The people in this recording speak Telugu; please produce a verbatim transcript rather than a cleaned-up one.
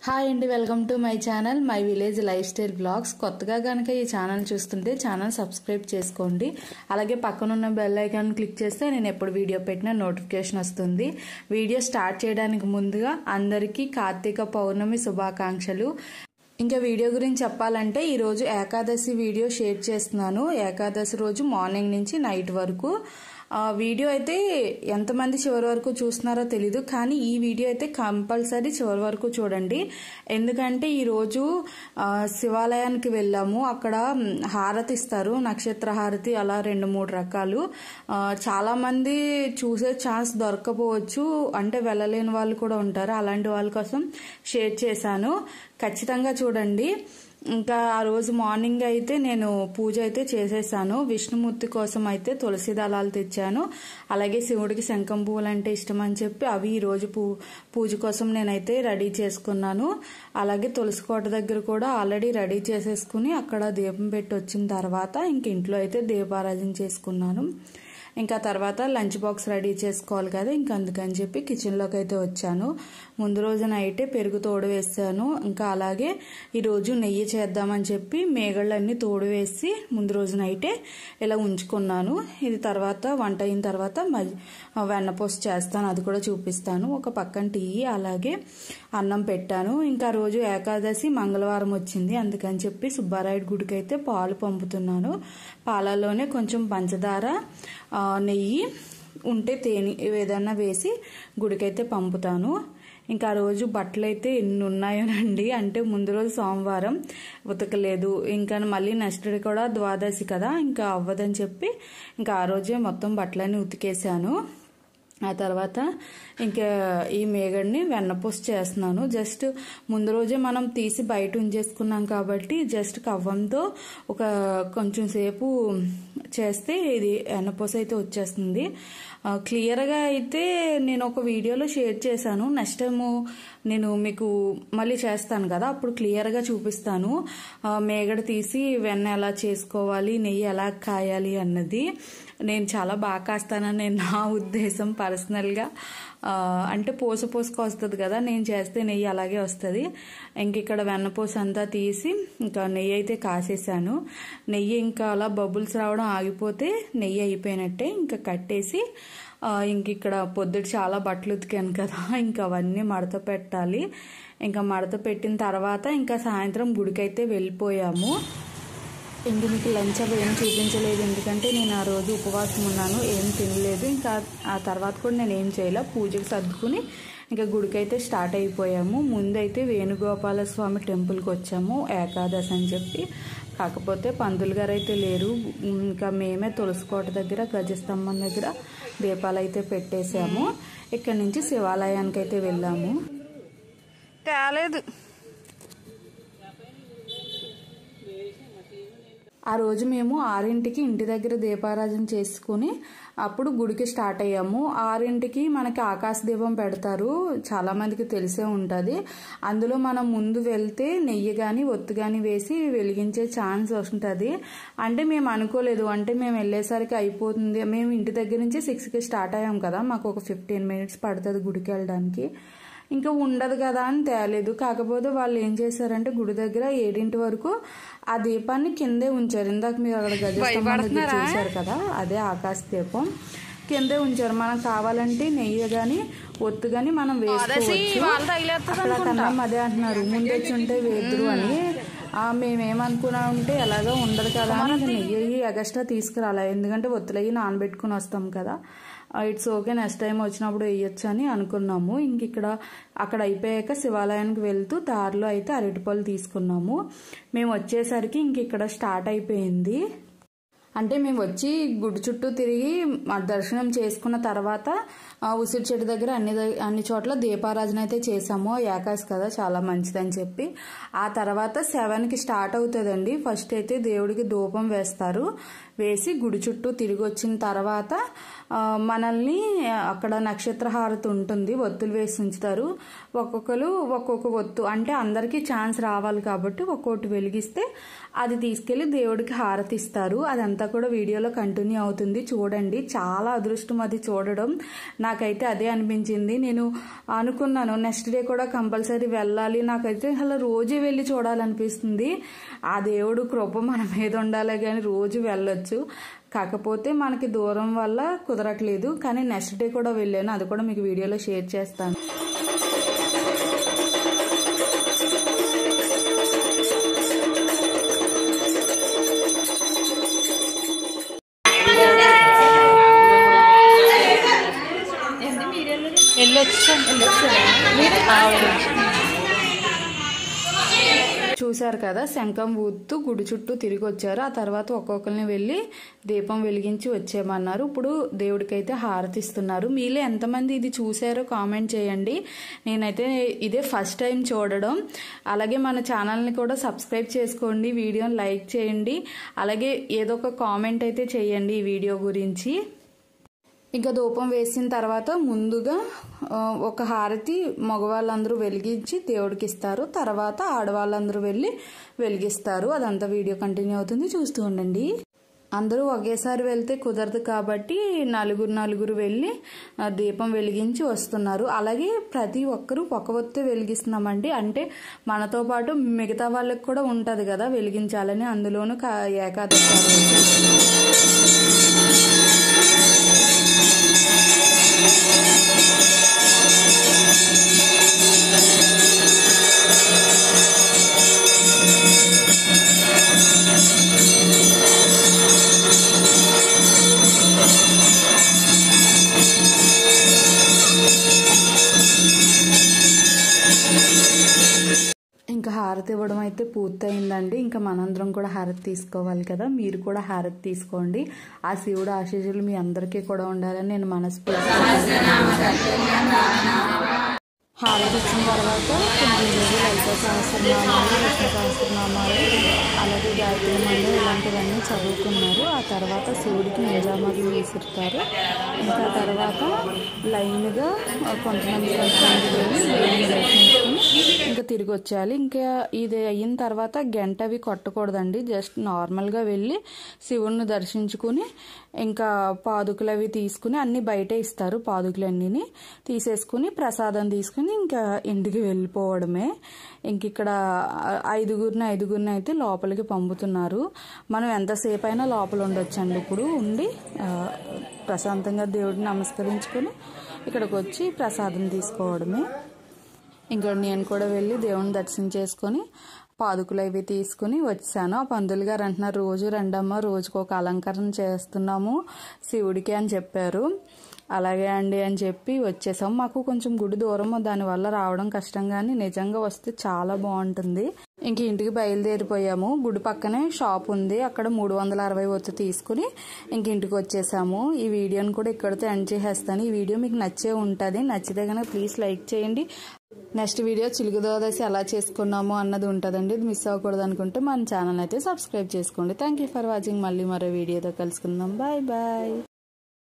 హాయ్ అండి, welcome to my channel my village life style blogs. కొత్తగా కనుక ఈ ఛానల్ చూస్తుంటే ఛానల్ సబ్స్క్రైబ్ చేసుకోండి. అలాగే పక్కనున్న బెల్ ఐకాన్ క్లిక్ చేస్తే నేను ఎప్పుడు వీడియో పెట్టినా నోటిఫికేషన్ వస్తుంది. వీడియో స్టార్ట్ చేయడానికి ముందుగా అందరికీ కార్తీక పౌర్ణమి శుభాకాంక్షలు. ఇంకా వీడియో గురించి చెప్పాలంటే ఈరోజు ఏకాదశి వీడియో షేర్ చేస్తున్నాను. ఏకాదశి రోజు మార్నింగ్ నుంచి నైట్ వరకు వీడియో అయితే ఎంతమంది చివరి వరకు చూస్తున్నారో తెలీదు, కానీ ఈ వీడియో అయితే కంపల్సరీ చివరి వరకు చూడండి. ఎందుకంటే ఈరోజు శివాలయానికి వెళ్ళాము. అక్కడ హారతి ఇస్తారు, నక్షత్ర హారతి, అలా రెండు మూడు రకాలు. చాలా మంది చూసే ఛాన్స్ దొరకపోవచ్చు, అంటే వెళ్ళలేని వాళ్ళు కూడా ఉంటారు. అలాంటి వాళ్ళ కోసం షేర్ చేశాను, ఖచ్చితంగా చూడండి. ఇంకా ఆ రోజు మార్నింగ్ అయితే నేను పూజ అయితే చేసేసాను. విష్ణుమూర్తి కోసం అయితే తులసి దళాలు తెచ్చాను. అలాగే శివుడికి శంఖం పువ్వులు అంటే ఇష్టం అని చెప్పి అవి ఈ రోజు పూ పూజ కోసం నేనైతే రెడీ చేసుకున్నాను. అలాగే తులసి కోట దగ్గర కూడా ఆల్రెడీ రెడీ చేసేసుకుని అక్కడ దీపం పెట్టి వచ్చిన తర్వాత ఇంక ఇంట్లో అయితే దీపారాధన చేసుకున్నాను. ఇంకా తర్వాత లంచ్ బాక్స్ రెడీ చేసుకోవాలి కదా, ఇంకా అందుకని చెప్పి కిచెన్లోకి అయితే వచ్చాను. ముందు రోజు నైటే పెరుగు తోడు వేసాను. ఇంకా అలాగే ఈరోజు నెయ్యి చేద్దామని చెప్పి మేగళ్ళన్నీ తోడు వేసి ముందు రోజు నైటే ఇలా ఉంచుకున్నాను. ఇది తర్వాత వంట అయిన తర్వాత వెన్నపూస చేస్తాను, అది కూడా చూపిస్తాను. ఒక పక్కన టీ అలాగే అన్నం పెట్టాను. ఇంకా రోజు ఏకాదశి మంగళవారం వచ్చింది, అందుకని చెప్పి సుబ్బారాయుడు గుడికి అయితే పాలు పంపుతున్నాను. పాలల్లోనే కొంచెం పంచదార, నెయ్యి ఉంటే తేనె ఏదైనా వేసి గుడికైతే పంపుతాను. ఇంకా ఆ రోజు బట్టలు అయితే ఎన్ని ఉన్నాయోనండి, అంటే ముందు రోజు సోమవారం ఉతకలేదు, ఇంకా మళ్ళీ నెక్స్ట్ డే కూడా ద్వాదశి కదా, ఇంకా అవ్వదని చెప్పి ఇంకా ఆ రోజే మొత్తం బట్టలన్నీ ఉతికేసాను. ఆ తర్వాత ఇంకా ఈ మేగడిని వెన్నపూస చేస్తున్నాను. జస్ట్ ముందు రోజే మనం తీసి బయట ఉంచేసుకున్నాం కాబట్టి జస్ట్ కవ్వంతో ఒక కొంచెం సేపు చేస్తే ఇది వెన్నపూస అయితే వచ్చేస్తుంది. క్లియర్గా అయితే నేను ఒక వీడియోలో షేర్ చేశాను. నెక్స్ట్ టైము నేను మీకు మళ్ళీ చేస్తాను కదా, అప్పుడు క్లియర్గా చూపిస్తాను మేగడ తీసి వెన్న ఎలా చేసుకోవాలి, నెయ్యి ఎలా కాయాలి అన్నది. నేను చాలా బాగా కాస్తానని నా ఉద్దేశం పర్సనల్గా. అంటే పూస పూసకు వస్తుంది కదా, నేను చేస్తే నెయ్యి అలాగే వస్తుంది. ఇంక ఇక్కడ వెన్నపూస అంతా తీసి ఇంకా నెయ్యి అయితే కాసేసాను. నెయ్యి ఇంకా అలా బబుల్స్ రావడం ఆగిపోతే నెయ్యి అయిపోయినట్టే. ఇంకా కట్టేసి ఇంక ఇక్కడ పొద్దుటి చాలా బట్టలు ఉతికాను కదా, ఇంకా అవన్నీ మడత పెట్టాలి. ఇంకా మడత పెట్టిన తర్వాత ఇంకా సాయంత్రం గుడికైతే వెళ్ళిపోయాము. ఇంక మీకు లంచ్ అవి ఏం చూపించలేదు, ఎందుకంటే నేను ఆ రోజు ఉపవాసం ఉన్నాను, ఏం తినలేదు. ఇంకా ఆ తర్వాత కూడా నేను ఏం చేయలే, పూజకి సర్దుకుని ఇంకా గుడికైతే స్టార్ట్ అయిపోయాము. ముందైతే వేణుగోపాల స్వామి టెంపుల్కి వచ్చాము ఏకాదశి అని చెప్పి. కాకపోతే పంతులు గారు అయితే లేరు, ఇంకా మేమే తులసికోట దగ్గర గజస్తంభం దగ్గర దీపాలు అయితే పెట్టేశాము. ఇక్కడి నుంచి శివాలయానికి అయితే వెళ్ళాము. కాలేదు ఆ రోజు మేము ఆరింటికి ఇంటి దగ్గర దీపారాధన చేసుకుని అప్పుడు గుడికి స్టార్ట్ అయ్యాము. ఆరింటికి మనకి ఆకాశ దీపం పెడతారు, చాలా మందికి తెలిసే ఉంటుంది. అందులో మనం ముందు వెళ్తే నెయ్యి కానీ ఒత్తు కానీ వేసి వెలిగించే ఛాన్స్ ఉంటుంది. అంటే మేము అనుకోలేదు, అంటే మేము వెళ్ళేసరికి అయిపోతుంది. మేము ఇంటి దగ్గర నుంచి సిక్స్కి స్టార్ట్ అయ్యాం కదా, మాకు ఒక ఫిఫ్టీన్ మినిట్స్ పడుతుంది గుడికి వెళ్ళడానికి. ఇంకా ఉండదు కదా అని తేలేదు. కాకపోతే వాళ్ళు ఏం చేశారంటే గుడి దగ్గర ఏడింటి వరకు ఆ దీపాన్ని కిందే ఉంచారు. ఇందాక మీరు అక్కడ గజస్తంభం దగ్గర చూశారు కదా, అదే ఆకాశ దీపం కిందే ఉంచారు. మనకు కావాలంటే నెయ్యి గాని ఒత్తు గాని మనం వేసుకోవచ్చు. అక్కడ కన్నం అదే అంటున్నారు, ముందు వచ్చి ఉంటే వేద్దరు అని. మేమేమనుకున్నామంటే ఎలాగో ఉండదు కదా అని నెయ్యి ఎగస్ట్రా తీసుకురాలి, ఎందుకంటే ఒత్తులయ్యి నానబెట్టుకుని వస్తాం కదా. ఇట్స్ ఓకే, నెక్స్ట్ టైం వచ్చినప్పుడు వేయొచ్చు అని అనుకున్నాము. ఇంక ఇక్కడ అక్కడ అయిపోయాక శివాలయానికి వెళ్తూ దారిలో అయితే అరటిపళ్ళు తీసుకున్నాము. మేము వచ్చేసరికి ఇంక ఇక్కడ స్టార్ట్ అయిపోయింది. అంటే మేము వచ్చి గుడి చుట్టూ తిరిగి దర్శనం చేసుకున్న తర్వాత ఉసిరి చెట్టు దగ్గర అన్ని అన్ని చోట్ల దీపారాధన అయితే చేసాము. ఏకాశి కదా, చాలా మంచిదని చెప్పి. ఆ తర్వాత సెవెన్కి స్టార్ట్ అవుతుందండి. ఫస్ట్ అయితే దేవుడికి ధూపం వేస్తారు, వేసి గుడి చుట్టూ తిరిగి వచ్చిన తర్వాత మనల్ని అక్కడ నక్షత్ర హారతి ఉంటుంది, ఒత్తులు వేసి ఉంచుతారు. ఒక్కొక్కరు ఒక్కొక్క ఒత్తు, అంటే అందరికీ ఛాన్స్ రావాలి కాబట్టి ఒక్కొక్కటి వెలిగిస్తే అది తీసుకెళ్లి దేవుడికి హారతి ఇస్తారు. అదంతా కూడా వీడియోలో కంటిన్యూ అవుతుంది, చూడండి. చాలా అదృష్టం అది చూడడం, నాకైతే అదే అనిపించింది. నేను అనుకున్నాను నెక్స్ట్ డే కూడా కంపల్సరీ వెళ్ళాలి, నాకైతే అలా రోజు వెళ్ళి చూడాలనిపిస్తుంది. ఆ దేవుడు కృప మన మీద ఉండాలి కానీ రోజు వెళ్ళొచ్చు. కాకపోతే మనకి దూరం వల్ల కుదరట్లేదు, కానీ నెక్స్ట్ డే కూడా వెళ్ళాను, అది కూడా మీకు వీడియోలో షేర్ చేస్తాను. చూశారు కదా, శంఖం ఊత్తు గుడి చుట్టూ తిరిగి వచ్చారు. ఆ తర్వాత ఒక్కొక్కరిని వెళ్ళి దీపం వెలిగించి వచ్చేయమన్నారు. ఇప్పుడు దేవుడికైతే హారతి ఇస్తున్నారు. మీలో ఎంతమంది ఇది చూసారో కామెంట్ చేయండి. నేనైతే ఇదే ఫస్ట్ టైం చూడడం. అలాగే మన ఛానల్ని కూడా సబ్స్క్రైబ్ చేసుకోండి, వీడియోని లైక్ చేయండి, అలాగే ఏదో ఒక కామెంట్ అయితే చేయండి ఈ వీడియో గురించి. ఇంకా ధూపం వేసిన తర్వాత ముందుగా ఒక హారతి మగవాళ్ళందరూ వెలిగించి దేవుడికి ఇస్తారు, తర్వాత ఆడవాళ్ళందరూ వెళ్ళి వెలిగిస్తారు. అదంతా వీడియో కంటిన్యూ అవుతుంది, చూస్తూ ఉండండి. అందరూ ఒకేసారి వెళ్తే కుదరదు కాబట్టి నలుగురు నలుగురు వెళ్ళి దీపం వెలిగించి వస్తున్నారు. అలాగే ప్రతి ఒక్కరూ ఒక ఒత్తే వెలిగిస్తున్నామండి, అంటే మనతో పాటు మిగతా వాళ్ళకి కూడా ఉంటుంది కదా వెలిగించాలని, అందులోనూ ఏకాదశి. ఇంకా హారతి ఇవ్వడం అయితే పూర్తయిందండి. ఇంకా మనందరం కూడా హారతి తీసుకోవాలి కదా, మీరు కూడా హారతి తీసుకోండి. ఆ శివుడు ఆశీస్సులు మీ అందరికీ కూడా ఉండాలని నేను మనస్ఫూర్తిగా హారతి ఇచ్చిన తర్వాత కొంచెం రోజులు లలిత సహస్రనామాలు, విష్ణు సహస్రనామాలు, అలాగే గాయత్రి మంత్రం ఇలాంటివన్నీ చదువుకున్నారు. ఆ తర్వాత శివుడికి నిజామర్లు విసురుతారు. ఇంకా తర్వాత లైన్గా కొంతమంది కొంతమంది వెళ్ళి దేవుని దర్శించుకుని ఇంకా తిరిగి వచ్చేయాలి. ఇంకా ఇది అయిన తర్వాత గంట అవి కొట్టకూడదండి, జస్ట్ నార్మల్గా వెళ్ళి శివుడిని దర్శించుకుని ఇంకా పాదుకులు అవి తీసుకుని, అన్నీ బయటే ఇస్తారు పాదుకులన్నీ తీసేసుకుని ప్రసాదం తీసుకుని ఇంకా ఇంటికి వెళ్ళిపోవడమే. ఇంక ఇక్కడ ఐదుగురిని ఐదుగురిని అయితే లోపలికి పంపుతున్నారు. మనం ఎంతసేపు అయినా లోపల ఉండొచ్చండి. ఇప్పుడు ఉండి ప్రశాంతంగా దేవుడిని నమస్కరించుకొని ఇక్కడికి వచ్చి ప్రసాదం తీసుకోవడమే. ఇంకా నేను కూడా వెళ్ళి దేవుని దర్శనం చేసుకొని పాదుకులు అవి తీసుకుని వచ్చాను. ఆ పంతులు గారు అంటున్నారు, రోజు రెండమ్మ, రోజుకు ఒక అలంకరణ చేస్తున్నాము శివుడికి అని చెప్పారు. అలాగే అండి అని చెప్పి వచ్చేసాం. మాకు కొంచెం గుడి దూరం, దానివల్ల రావడం కష్టం, కానీ నిజంగా వస్తే చాలా బాగుంటుంది. ఇంక ఇంటికి బయలుదేరిపోయాము. గుడి పక్కనే షాప్ ఉంది, అక్కడ మూడు వందల అరవై ఒత్తు తీసుకుని ఇంక ఇంటికి వచ్చేసాము. ఈ వీడియోని కూడా ఇక్కడితో ఎండ్ చేసేస్తాను. ఈ వీడియో మీకు నచ్చే ఉంటుంది, నచ్చితే కనుక ప్లీజ్ లైక్ చేయండి. నెక్స్ట్ వీడియో చిలుకు ద్వాదశి ఎలా చేసుకున్నాము అన్నది ఉంటుందండి, ఇది మిస్ అవ్వకూడదు అనుకుంటే మన ఛానల్ అయితే సబ్స్క్రైబ్ చేసుకోండి. Thank you for watching. మళ్ళీ మరో వీడియోతో కలుసుకుందాం. Bye bye.